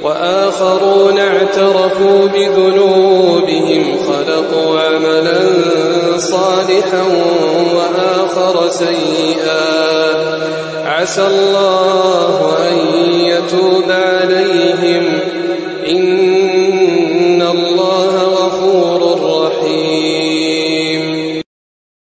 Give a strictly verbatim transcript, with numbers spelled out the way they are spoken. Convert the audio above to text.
وآخرون اعترفوا بذنوبهم خلقوا عملا صالحا وآخر سيئا عسى الله أن يتوب